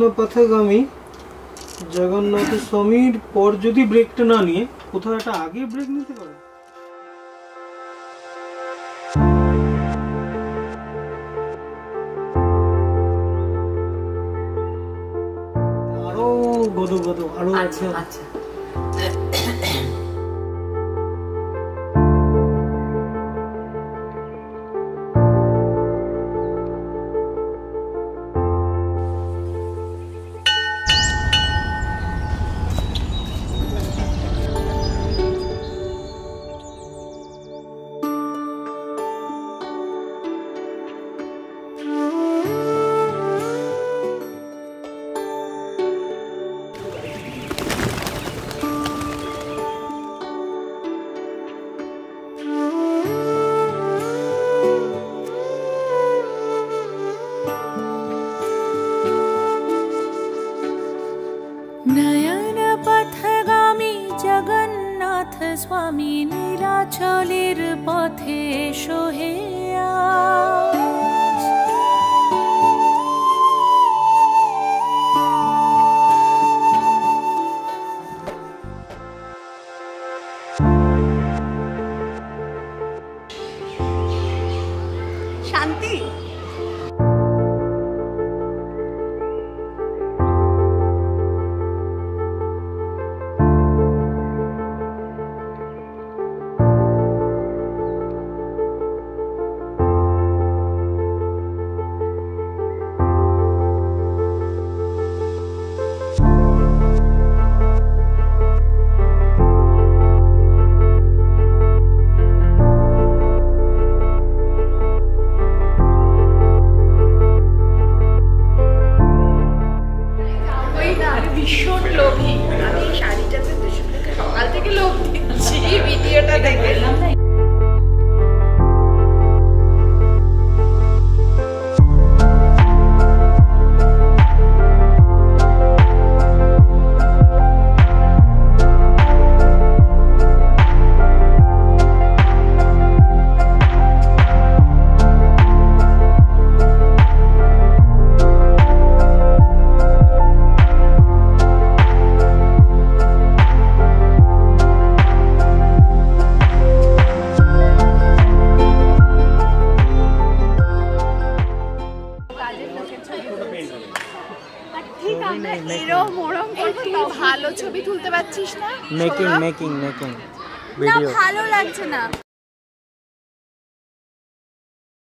নায়ানাপাথাগামী জগন্নাথ স্বামীর পর যদি ব্রেকটা না নিয়ে কোথাও একটা আগে ব্রেক নিতে পারে। আরো গদো গদো আরো আছে। আচ্ছা নয়নপথগামী জগন্নাথ স্বামী নীলাচলের পথে সোহে আজ। শান্তি ভীষণ লোভী। আমি এই শাড়িটাতে সকাল থেকে লোভ দিচ্ছি ভিডিওটা দেখে। ভালো ছবি তুলতে পারছিস না? মেকিং না ভালো লাগছে না।